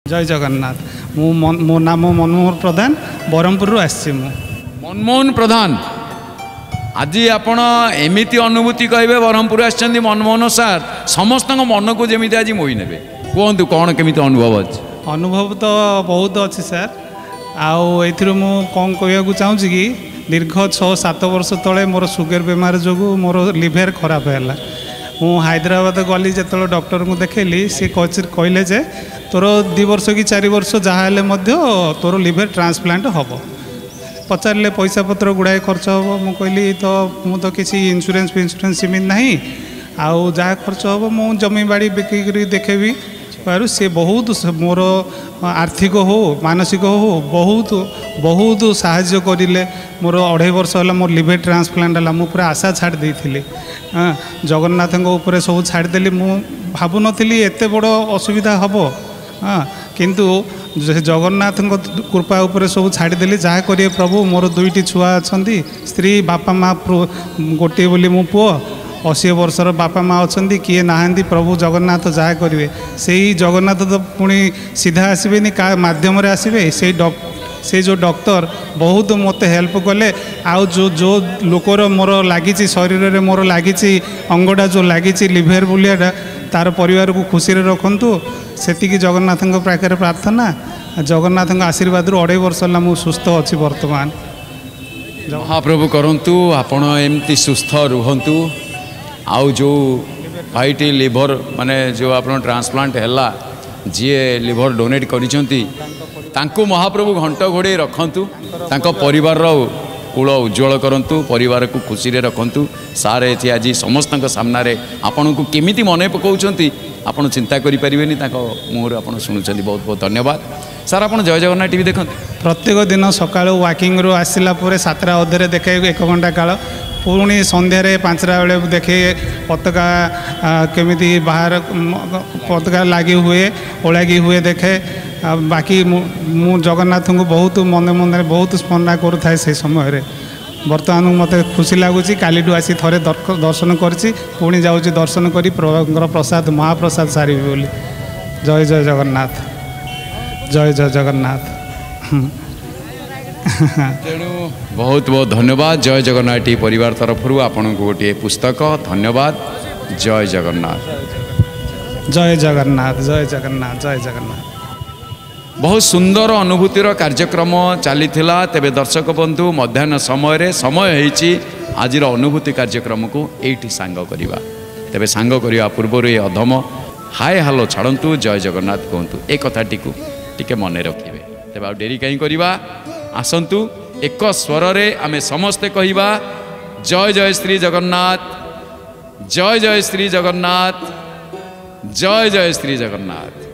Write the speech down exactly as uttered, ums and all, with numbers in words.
जय जगन्नाथ। मु मो नाम मनमोहन प्रधान ब्रह्मपुर आसी। मनमोहन प्रधान आज आपण एमती अनुभूति कहे ब्रह्मपुर आछन मनमोहन सार समस्त मन को जमी आज मोही ने कहतु कौन केमी अनुभव अच्छे? अनुभव तो बहुत अच्छी सर। आउ एथिरो मु कौन कहू चाहूँगी कि दीर्घ छः सात वर्ष तले मोर सुगर बेमार जो मोर लिभर खराब है। मु हैदराबाद गली जो डॉक्टर को देखली सी कहले जे तोर दु वर्ष कि चार वर्ष जहाँ तोर लिभर ट्रांसप्लांट हम। पचारे पैसा पत्र गुड़ाए खर्च हम। मु कहली तो मु तो किसी इंश्योरेंस इंश्योरेंस सीमित ना आउ जहाँ खर्च हम मु जमी बाड़ी बिक्री देखेबी पार से बहुत मोर आर्थिक हो मानसिक हो बहुत बहुत साहाय्य करें। मोर अढ़ाई वर्ष है मोर लिभर ट्रांसप्लांट है। मु पूरा आशा छाड़ देती हाँ जगन्नाथ उपर सब छाड़देली। मु भावु नी एत बड़ असुविधा हम हाँ किंतु जगन्नाथ कृपा उपर सब छाड़देली। जहाँ करिए प्रभु मोर दुईटी छुआ अच्छा स्त्री बापा माँ गोटे बोली मो पुओ अशी वर्षर बापा माँ अच्छा किए नहांती प्रभु जगन्नाथ जहाँ करेंगे से जगन्नाथ तो पुणी सीधा आसबेनि का माध्यम आसबे से से जो डॉक्टर बहुत मत हेल्प कले। आउ जो जो लोकर मोर लगी शरीर में मोर लगी अंगटा जो लगी लिभर बुलियाटा तार परिवार को खुशी रखु से जगन्नाथ पाखे प्रार्थना। जगन्नाथ आशीर्वाद अढ़ाई वर्ष है मुझे सुस्थ अच्छी बर्तमान। महाप्रभु करंतु आपण एमती सुस्थ रुहंतु। आउ जो भाईटी लिभर माने जो आप ट्रांसप्लांट है जी लिभर डोनेट करिसेंती तांको महाप्रभु घंट घोड़े रखंतु। तांको परिवार कूल उज्जवल करंतु परिवार को खुशी रे रखंतु। सार एथि आज समस्त सामने आपण को केमिति मने पकाउछंती आपण चिंता करि परिबेनी तांको मुहर आपण सुनुछंती। बहुत बहुत धन्यवाद सार। आपण जय जगन्नाथ टीवी देखंतु प्रत्येक दिन सकाळु वाकिंग रो आसिला परे सातटा अधरे देखे एक घंटा काल पुणी संध्यारे पांचटा बेले देखे पताका केमिति बाहर पताका लगी हुए ओलागी हुए देखे। बाकी मु जगन्नाथ को बहुत मन मन बहुत स्मरण करूँ से समय बर्तमान मत खुशी लगुच। काली आसी थे दर्शन करी पुणी जाऊँ दर्शन करी प्रसाद महाप्रसाद सारी बोली। जय जय जगन्नाथ जय जय जगन्नाथ। तेणु बहुत बहुत धन्यवाद जय जगन्नाथ टी परिवार तरफ आपण को गोटे पुस्तक धन्यवाद। जय जगन्नाथ जय जगन्नाथ जय जगन्नाथ जय जगन्नाथ। बहुत सुंदर अनुभूतिर कार्यक्रम चली तेबे दर्शक बंधु मध्याह्न समय समय होती आज अनुभूति कार्यक्रम को ये सांग करवा। तेबे सांग करने पूर्व ये अधम हाय हालो छाड़ू जय जगन्नाथ कहतु ए कथाटी को टिके मन रखिए। तेबे आ डेरी कहीं करवा आसतु एक स्वर रे आमे समस्ते कहिबा जय जय श्री जगन्नाथ जय जय श्री जगन्नाथ जय जय श्री जगन्नाथ।